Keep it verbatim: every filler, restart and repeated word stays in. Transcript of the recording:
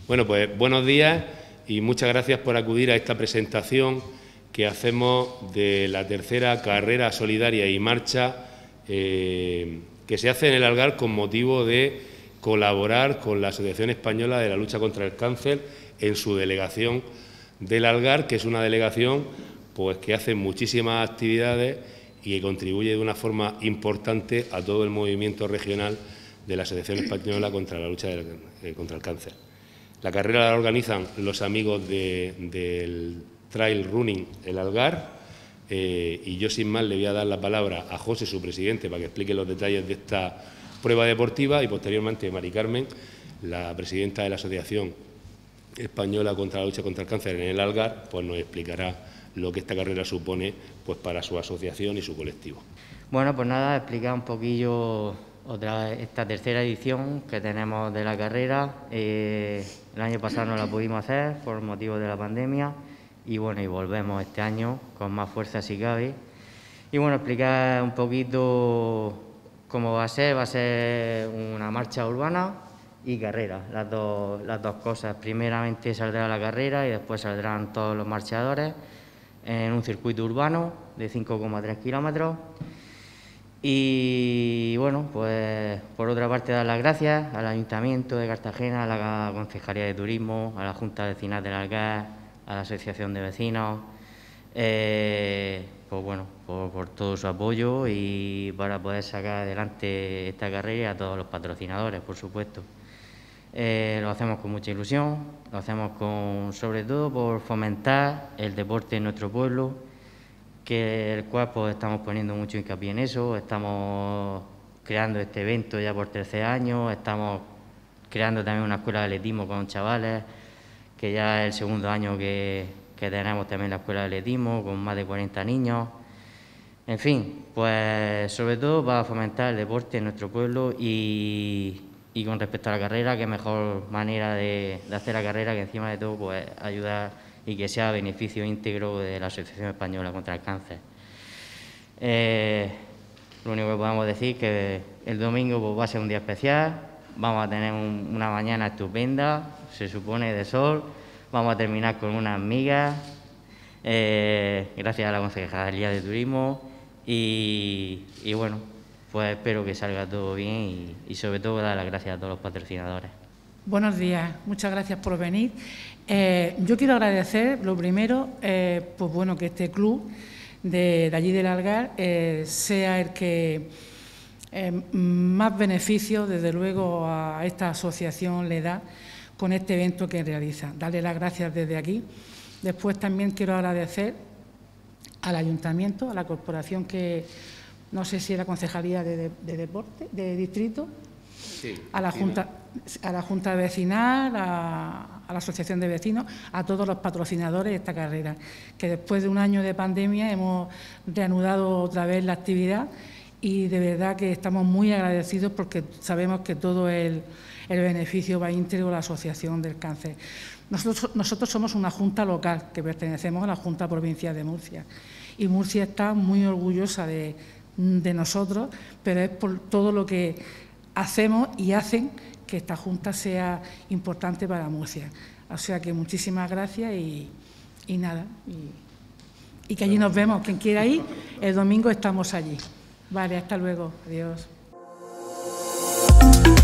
Bueno, pues buenos días y muchas gracias por acudir a esta presentación que hacemos de la tercera carrera solidaria y marcha eh, que se hace en el Algar con motivo de colaborar con la Asociación Española de la Lucha contra el Cáncer en su delegación del Algar, que es una delegación pues, que hace muchísimas actividades y que contribuye de una forma importante a todo el movimiento regional de la Asociación Española contra la lucha del, eh, contra el cáncer. La carrera la organizan los amigos de, del Trail Running El Algar eh, y yo sin más le voy a dar la palabra a José, su presidente, para que explique los detalles de esta prueba deportiva y posteriormente Mari Carmen, la presidenta de la Asociación Española contra la lucha contra el cáncer en El Algar, pues nos explicará lo que esta carrera supone pues, para su asociación y su colectivo. Bueno, pues nada, explicar un poquillo otra, esta tercera edición que tenemos de la carrera. Eh, el año pasado no la pudimos hacer por motivo de la pandemia y bueno, y volvemos este año con más fuerza si cabe. Y bueno, explicar un poquito cómo va a ser. Va a ser una marcha urbana y carrera, las dos, las dos cosas. Primeramente saldrá la carrera y después saldrán todos los marchadores en un circuito urbano de cinco coma tres kilómetros. Y bueno, pues por otra parte dar las gracias al Ayuntamiento de Cartagena, a la Concejalía de Turismo, a la Junta Vecinal del Algar, a la Asociación de Vecinos, eh, pues bueno, por, por todo su apoyo y para poder sacar adelante esta carrera y a todos los patrocinadores, por supuesto. Eh, lo hacemos con mucha ilusión, lo hacemos con, sobre todo por fomentar el deporte en nuestro pueblo, que el cual pues, estamos poniendo mucho hincapié en eso. Estamos creando este evento ya por tercer año, estamos creando también una escuela de atletismo con chavales, que ya es el segundo año que, que tenemos también la escuela de atletismo con más de cuarenta niños. En fin, pues sobre todo para fomentar el deporte en nuestro pueblo y Y con respecto a la carrera, qué mejor manera de, de hacer la carrera que encima de todo pues, ayudar y que sea a beneficio íntegro de la Asociación Española contra el Cáncer. Eh, lo único que podemos decir es que el domingo pues, va a ser un día especial, vamos a tener un, una mañana estupenda, se supone de sol, vamos a terminar con unas migas, eh, gracias a la Concejalía de Turismo y, y bueno, pues espero que salga todo bien y, y sobre todo dar las gracias a todos los patrocinadores. Buenos días, muchas gracias por venir. Eh, yo quiero agradecer, lo primero, eh, pues bueno, que este club de, de allí del Algar eh, sea el que eh, más beneficios, desde luego, a esta asociación le da con este evento que realiza. Darle las gracias desde aquí. Después también quiero agradecer al Ayuntamiento, a la corporación que no sé si era Concejalía de, de, de Deporte, de Distrito, sí, a, la junta, a la Junta Vecinal, a, a la Asociación de Vecinos, a todos los patrocinadores de esta carrera, que después de un año de pandemia hemos reanudado otra vez la actividad y de verdad que estamos muy agradecidos porque sabemos que todo el, el beneficio va íntegro a la Asociación del Cáncer. Nosotros, nosotros somos una junta local que pertenecemos a la Junta Provincial de Murcia y Murcia está muy orgullosa de de nosotros, pero es por todo lo que hacemos y hacen que esta Junta sea importante para Murcia. O sea que muchísimas gracias y, y nada, y, y que allí nos vemos. Quien quiera ir, el domingo estamos allí. Vale, hasta luego. Adiós.